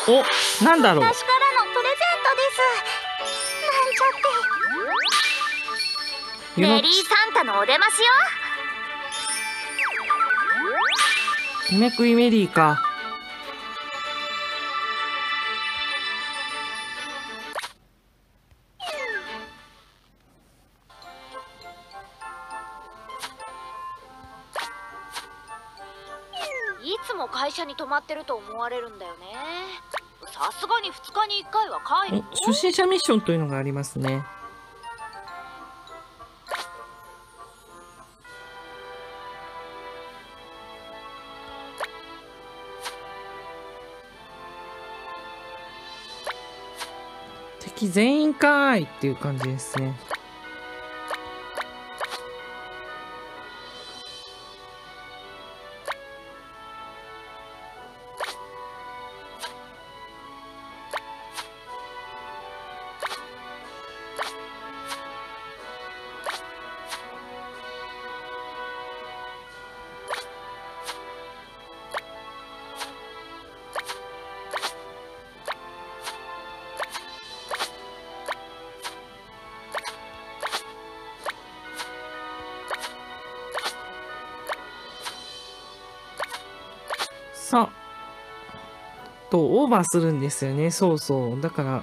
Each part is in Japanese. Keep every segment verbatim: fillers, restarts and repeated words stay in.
お、なんだろう。 私からのプレゼントです。なんちゃって。メリーサンタのお出ましよ。 日めくいメリーか。 いつも会社に泊まってると思われるんだよね。さすがにふつかにいっかいは帰る。 初心者ミッションというのがありますね。敵全員かーいっていう感じですね。さあとオーバーするんですよね。そうそう、だから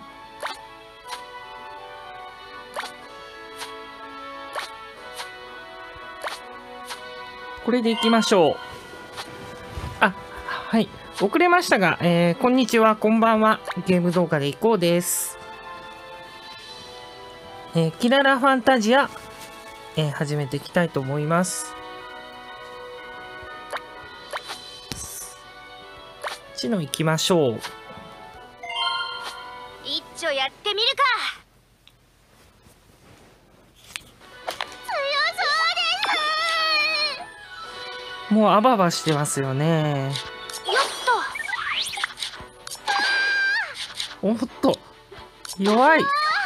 これでいきましょう。あ、はい、遅れましたが、えー、こんにちは、こんばんは。ゲーム動画でいこうです。えー、キララファンタジア、えー、始めていきたいと思います。ちの行きましょう。 一丁やってみるか。強そうです。 もうあばばしてますよね。 よっと。おっと、弱い。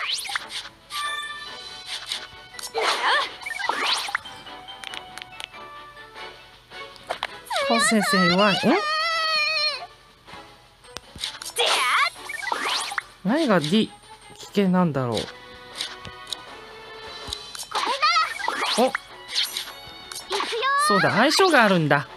カオ先生弱い。ん？何が D 危険なんだろう。お、そうだ、相性があるんだ。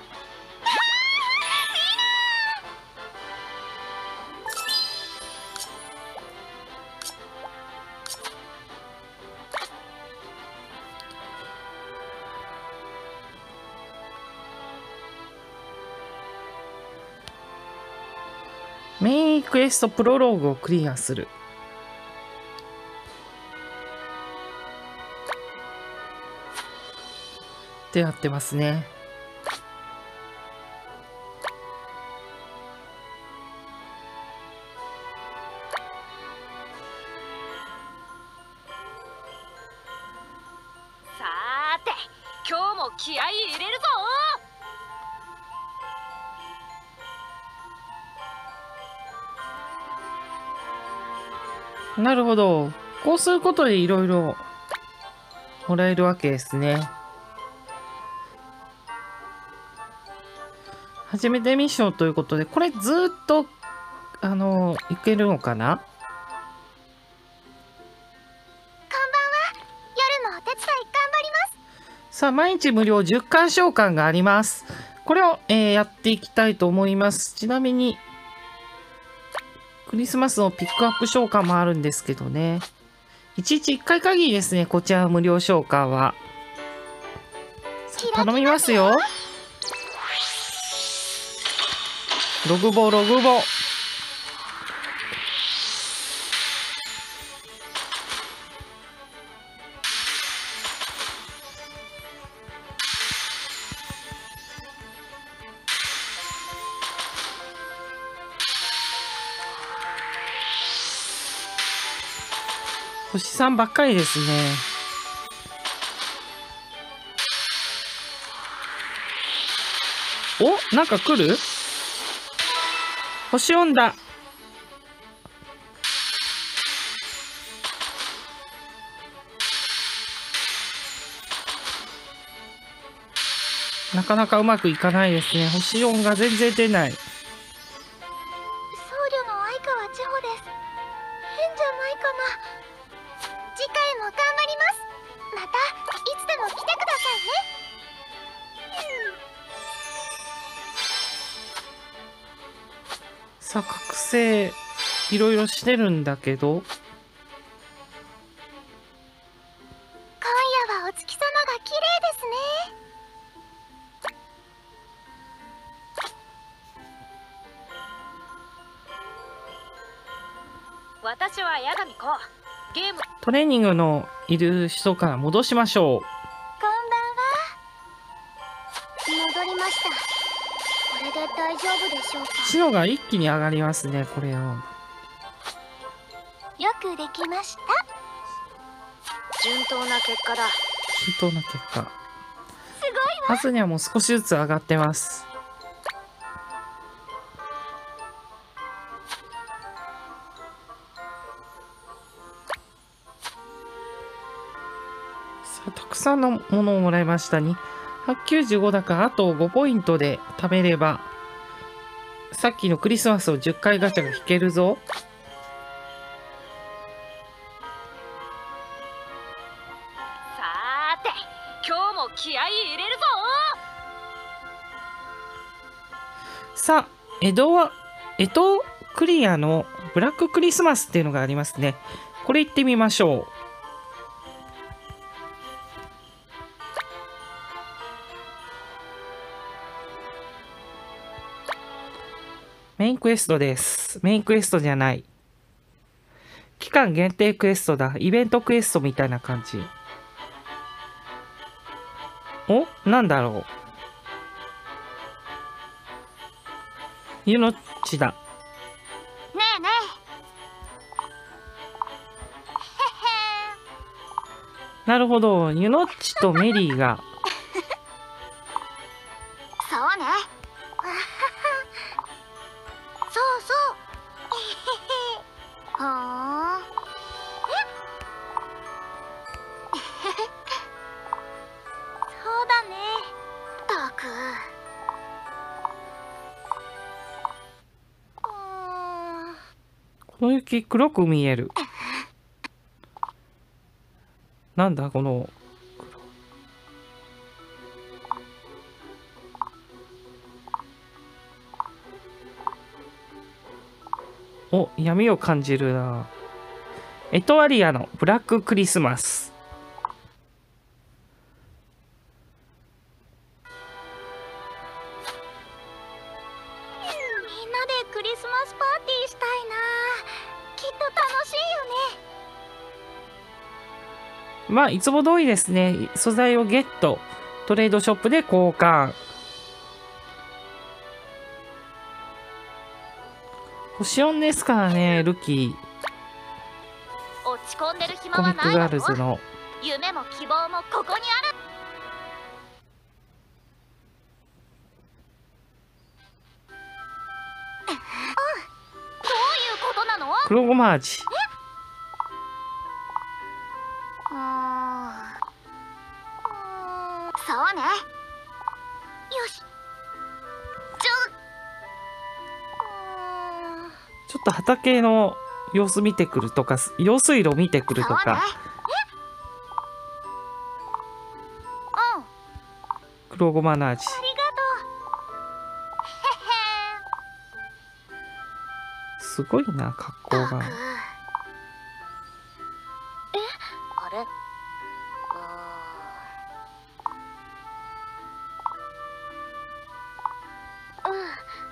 メインクエストプロローグをクリアする。ってやってますね。 さーて、今日も気合い入れるぞ。 なるほど。こうすることでいろいろもらえるわけですね。初めてミッションということで、これずっと、あの、いけるのかな？ こんばんは。夜もお手伝い頑張ります。 さあ、毎日無料じゅっかん召喚があります。これを、えー、やっていきたいと思います。ちなみに、クリスマスのピックアップ召喚もあるんですけどね。いちにちいっかい限りですね、こちらの無料召喚は。頼みますよ。ログボログボ。星さんばっかりですね。お、なんか来る？星音だ。なかなかうまくいかないですね。星音が全然出ない。 僧侶さあ覚醒いろいろしてるんだけど、 今夜はお月様が綺麗ですね。 私は八神子。ゲームトレーニングのいる人から戻しましょう。 こんばんは。戻りました。これで大丈夫でしょうか。 知能が一気に上がりますね、これを。 よくできました。 順当な結果だ。 順当な結果。 すごいわ。 ハズにはもう少しずつ上がってます。さあたくさんのものをもらいましたに。ひゃくきゅうじゅうごだからあとごポイントで貯めればさっきのクリスマスをじゅっかいガチャが引けるぞ。 さーて、今日も気合い入れるぞ。 さあ江戸は江戸クリアのブラッククリスマスっていうのがありますね。これ行ってみましょう。メインクエストです。メインクエストじゃない。期間限定クエストだ。イベントクエストみたいな感じ。お、なんだろう。ゆのっちだ。 ねえねえ。 なるほど。ゆのっちとメリーが。 そうね。そうそう。はあ。そうだね。ったく。うーん。 この雪黒く見える。なんだこの。お、闇を感じるな。エトワリアのブラッククリスマス。 みんなでクリスマスパーティーしたいな。きっと楽しいよね。 まあいつも通りですね。素材をゲット、トレードショップで交換。星よんですからね、ルキー。 落ち込んでる暇コミックガーはないだろ。 ルズの。 夢も希望もここにある。うん、どういうことなの？ 黒ごま味。 うーん、うーん、そうね。よし。ちょうーん、 ちょっと畑の様子見てくるとか、用水路見てくるとそうね。 か。 うん、 黒ごまの味。 ありがとう。へへ。 すごいな、格好が。 ったく。え、あれ？うーん。うん。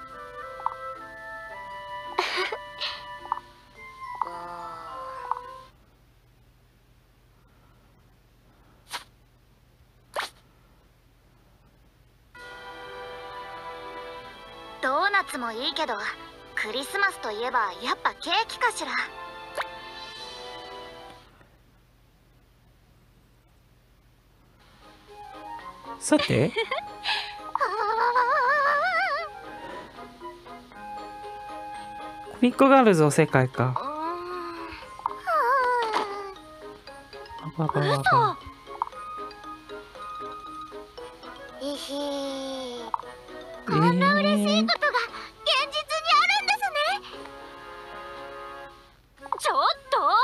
ドーナツもいいけど、クリスマスといえばやっぱケーキかしら。 さて、コミックガールズの世界か。ばばばばば。 いひー。 えこんな嬉しいーことが現実にあるんですね。 ちょっと。 はい。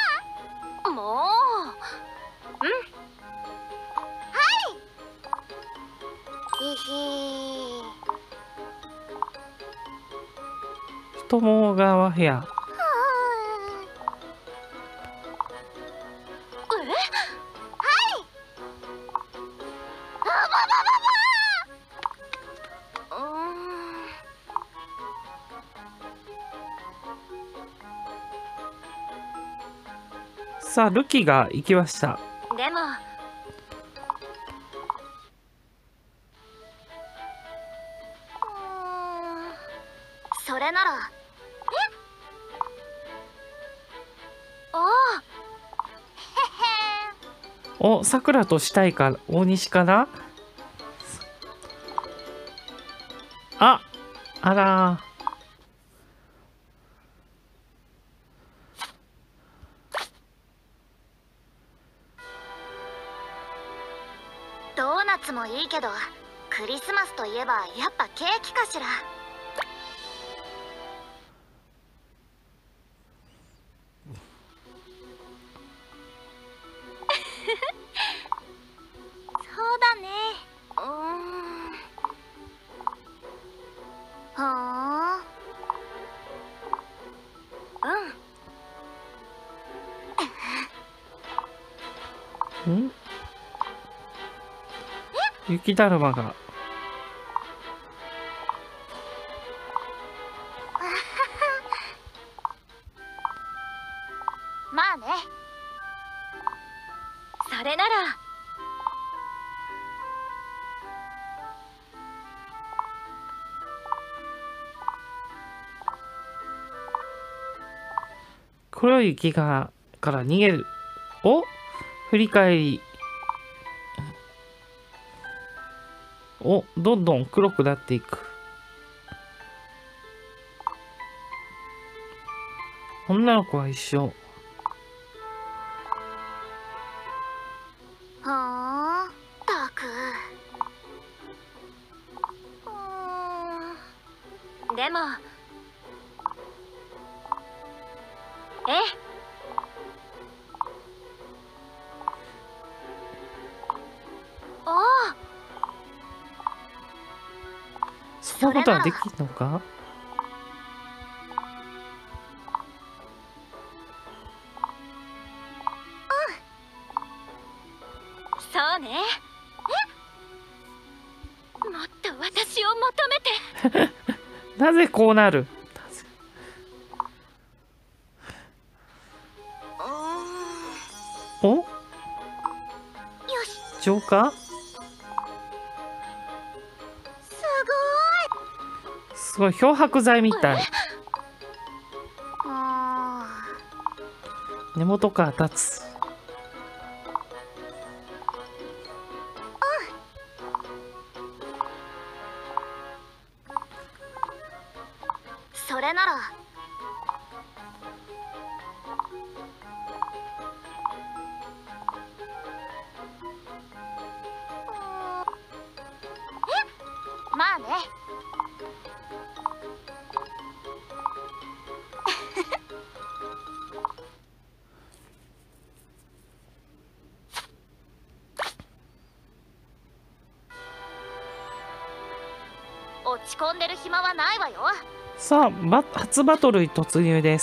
もう。もう。うん。 はい。 友川ヘア。さあルキが行きました。 でもそれなら、えああお、さくらとしたいか大西かな。あ、あらー。 ドーナツもいいけど、クリスマスといえばやっぱケーキかしら。そうだね。うーん。はあ、うん。 ん？雪だるまが。 まあね。 それなら黒い雪がから逃げる。お、振り返り。お、どんどん黒くなっていく。女の子は一緒。 はあ、たく。うーん。 でもええ。ああ、 そんなことはできんのか。 そうね。え、もっと私を求めて。 なぜこうなる。お、 よし、 浄化。 すすごい漂白剤みたい。 ごい。あ根元から立つ。 ー、それなら。え、まあね。落ち込んでる暇はないわよ。 さあ、バ初バトルに突入です。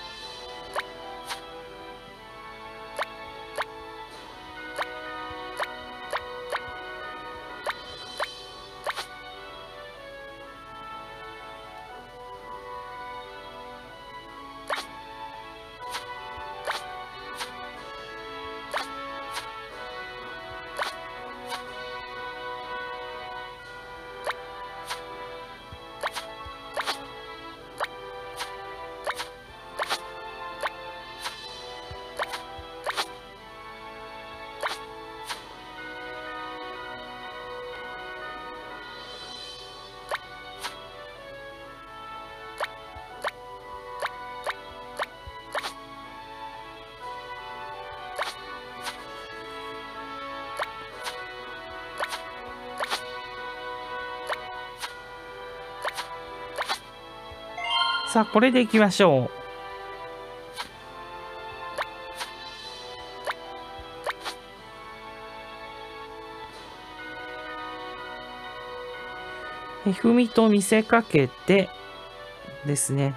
さあ、これでいきましょう。えふみと見せかけてですね。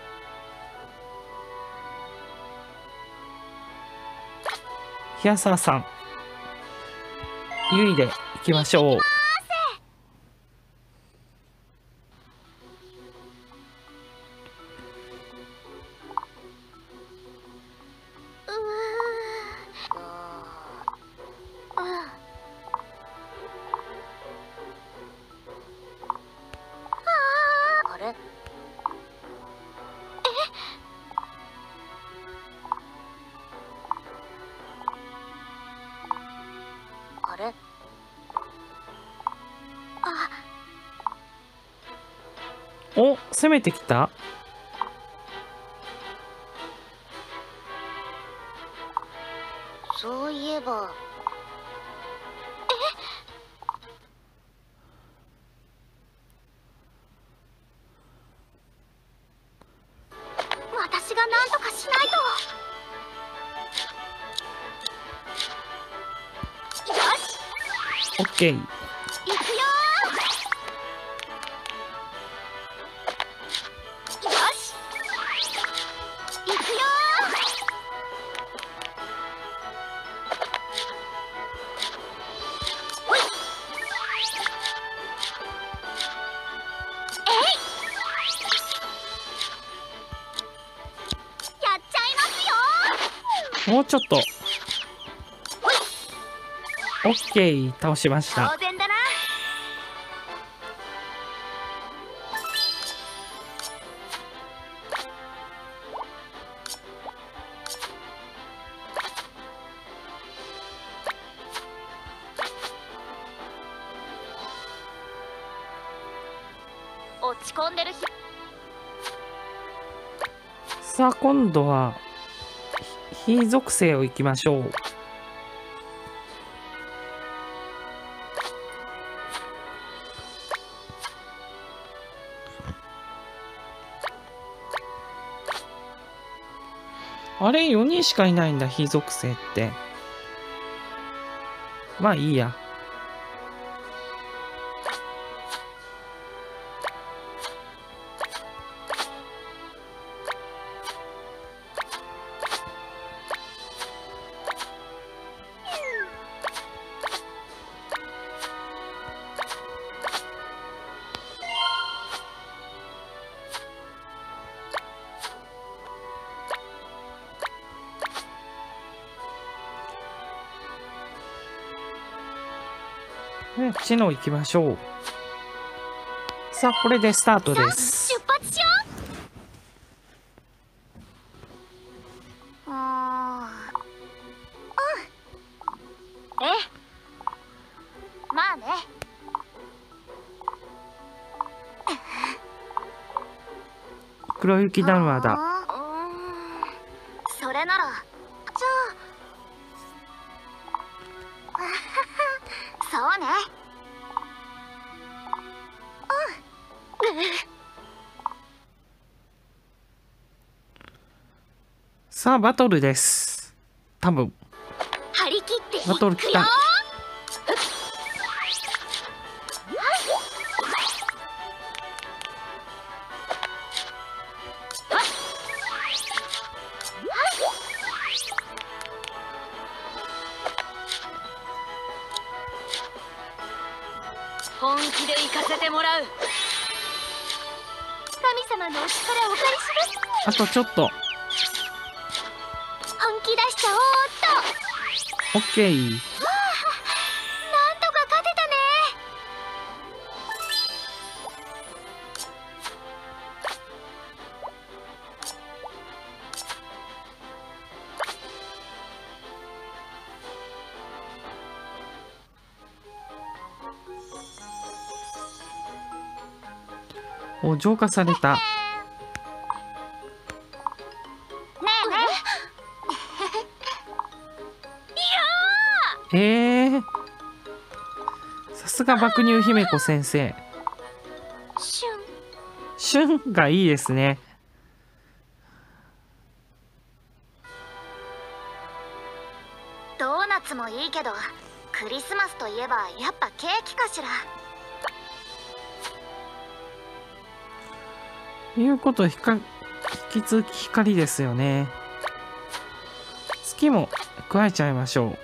平沢さん、ゆいで行きましょう。お、攻めてきた。 そういえば。え、私が何とかしないと。よし。 オッケー。 行くよー。よし。行くよー。 もうちょっと。オッケー、倒しました。 当然だな。落ち込んでる日。 さあ、今度は非属性をいきましょう。あれ、よにんしかいないんだ、非属性って。まあいいや。ね、知能行きましょう。さあ、これでスタートです。 出発しよう。うーん。うん。ええ。まあね。 黒雪だるまだ。 うーん。それなら。じゃあ。そうね。うん。 さあ、バトルです。多分。 張り切ってバトル来た。 本気で行かせてもらう。 神様のお力をお借りします。 あとちょっと。 本気出しちゃおうっと。 オッケー。 なんとか勝てたね。 お、浄化された。 ねえねえー、さすが爆乳姫子先生。 え。シュン。 旬がいいですね。 ドーナツもいいけど、クリスマスといえばやっぱケーキかしら。 いうことは引き続き光ですよね。月も加えちゃいましょう。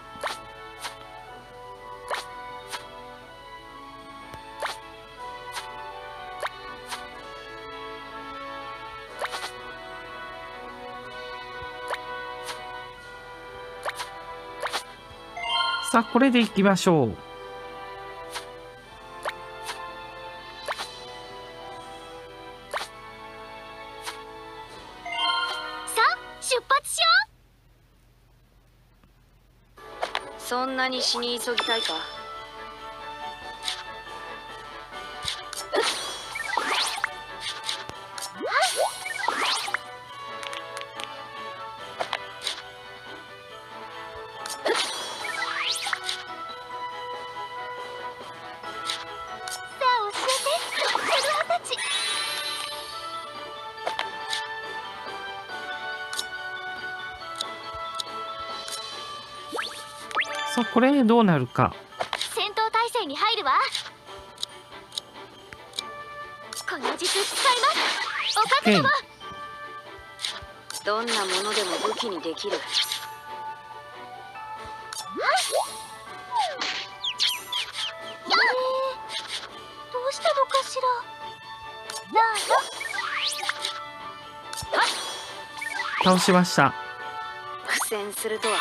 さあ、これでいきましょう。 さあ出発しよう。そんなに死に急ぎたいか。 さあ、これどうなるか。 戦闘態勢に入るわ。この術使いますおかず様。 どんなものでも武器にできる。 どうしたのかしら。 倒しました。 苦戦するとは。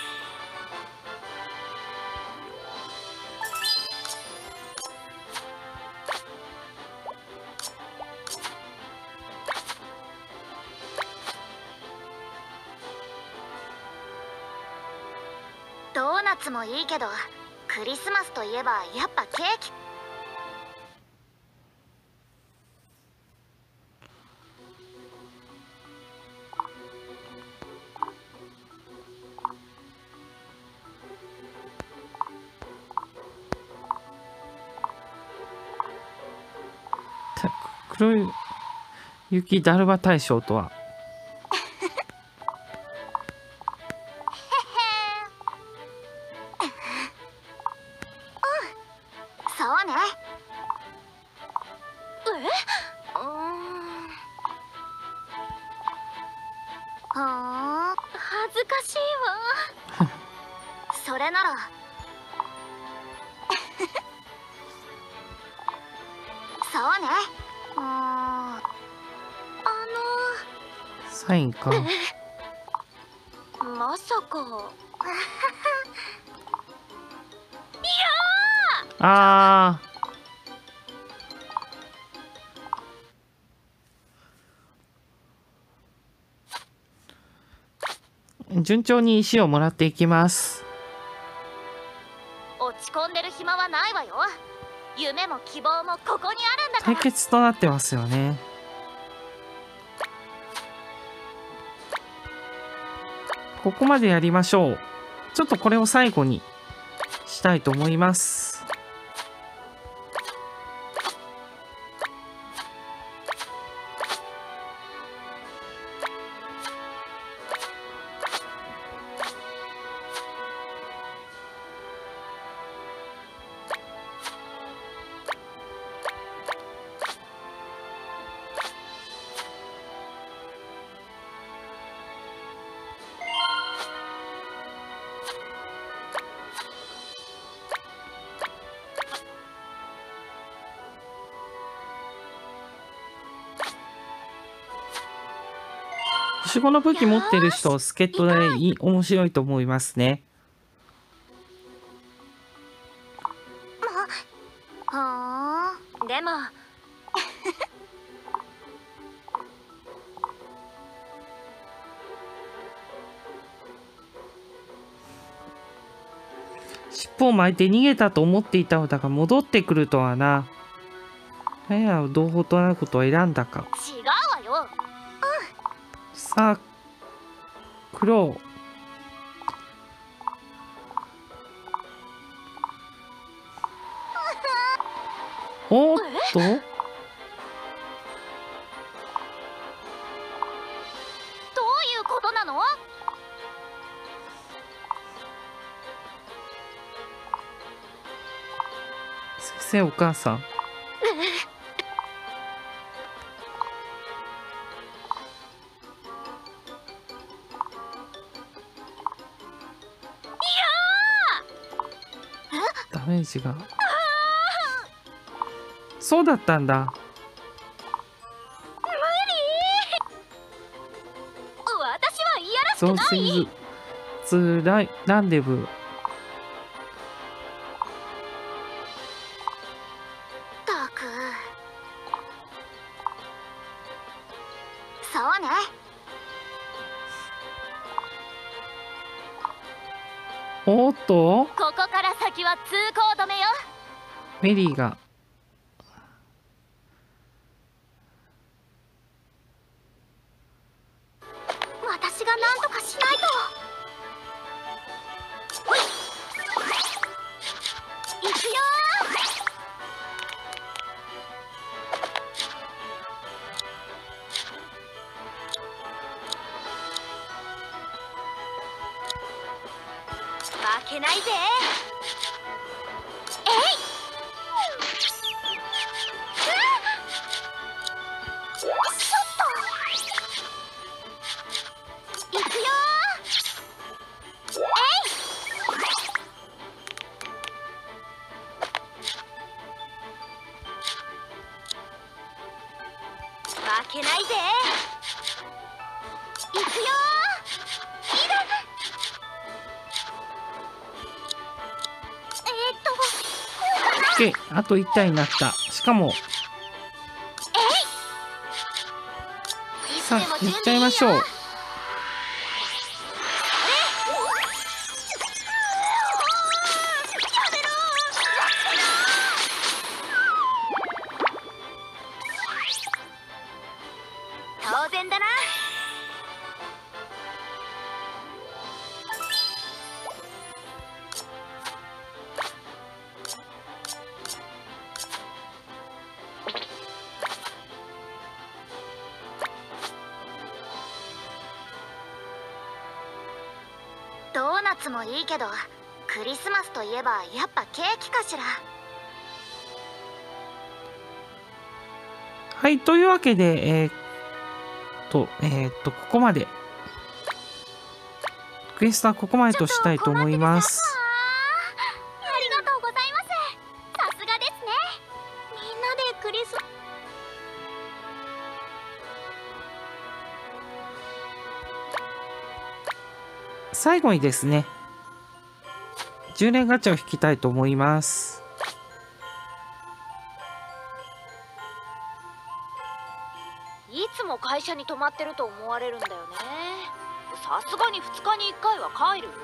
ドーナツもいいけど、クリスマスといえばやっぱケーキ。 黒い雪だるま大将とは。 そうね。 え？うーん。 ふーん、恥ずかしいわ。それならそうね。うーん、あのサインか。 まさか。 あー、順調に石をもらっていきます。 落ち込んでる暇はないわよ。夢も希望もここにあるんだから。 対決となってますよね。ここまでやりましょう。ちょっとこれを最後にしたいと思います。星ごの武器持ってる人、助っ人でいい面白いと思いますね。 ふーん、でも尻尾を巻いて逃げたと思っていたのだが戻ってくるとはな。何やら同胞となることを選んだか。 違うわよ。 さあ、クロウ。おっと、 どういうことなの？ 先生、お母さん。 メージが。そうだったんだ。 無理。私は嫌らしくゾーない。 シーズツライランデブー。 ったく。そうね。 おっと、 ここから先は通行止めよ。 メリーが。 私が何とかしないと。ほい。行くよー。負けないぜ。えい。ちょっと。行くよー。えい。負けないぜ。行くよー。いらぬ。えーっと、こうかな。 OK、あといち体になった。しかも、さあ、行っちゃいましょう。 当然だな。ドーナツもいいけど、クリスマスといえばやっぱケーキかしら。 はい、というわけで、えー、っと、えー、っと、ここまで。クエストはここまでとしたいと思います。 ありがとうございます。さすがですね。みんなでクリス最後にですね、じゅうねんガチャを引きたいと思います。 いつも会社に泊まってると思われるんだよね。さすがにふつかにいっかいは帰るよ。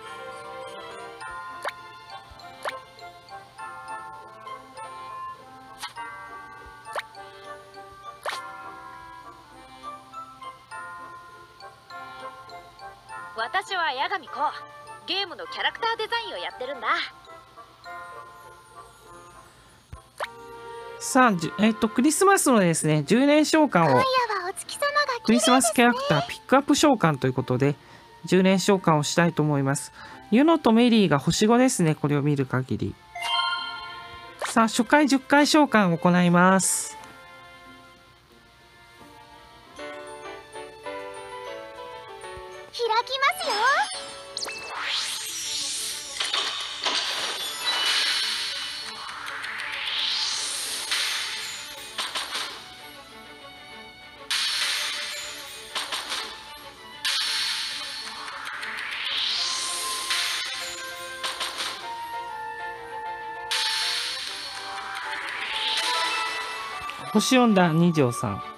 私は八神子。ゲームのキャラクターデザインをやってるんだ。 さあ、じゅえっと、クリスマスのですね、じゅうねん召喚を、 今夜はお月様がクリスマスキャラクターピックアップ召喚ということで、じゅうねん召喚をしたいと思います。ユノとメリーが星ごですね、これを見る限り。さあ、初回じゅっかい召喚を行います。 開きますよ。 星よんだ二条さん。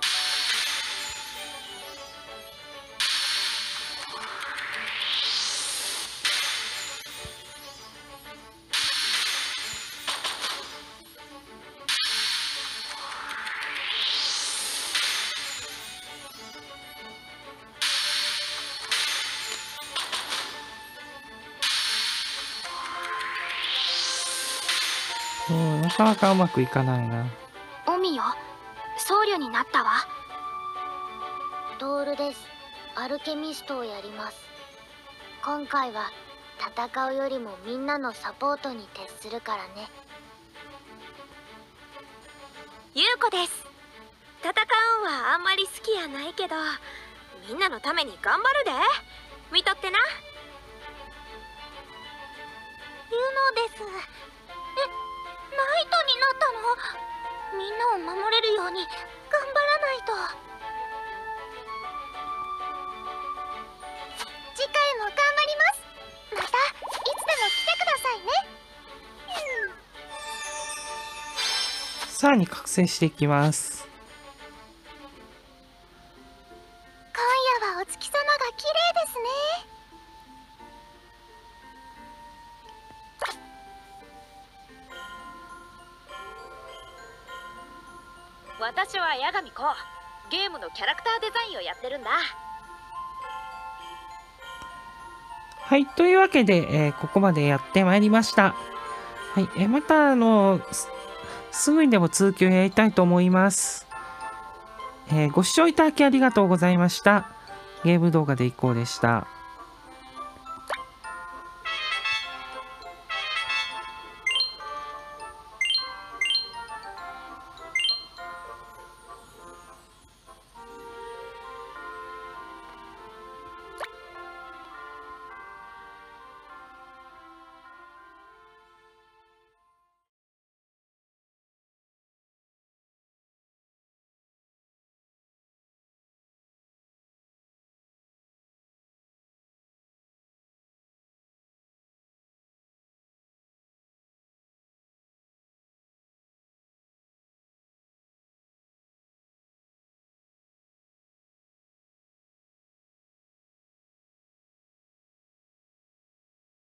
うん、なかなかうまくいかないな。 オミよ、僧侶になったわ。トールです。アルケミストをやります。今回は戦うよりもみんなのサポートに徹するからね。 ゆうこです。戦うんはあんまり好きやないけど、みんなのために頑張るで。見とってな。 ユノです。 ナイトになったの？みんなを守れるように頑張らないと。次回も頑張ります。またいつでも来てくださいね。 さらに覚醒していきます。 今夜はお月様が綺麗ですね。 私は八神子。ゲームのキャラクターデザインをやってるんだ。 はい、というわけで、えーここまでやってまいりました。はい、えーまたあのす、すぐにでも続きをやりたいと思います。えーご視聴いただきありがとうございました。ゲーム動画でいこうでした。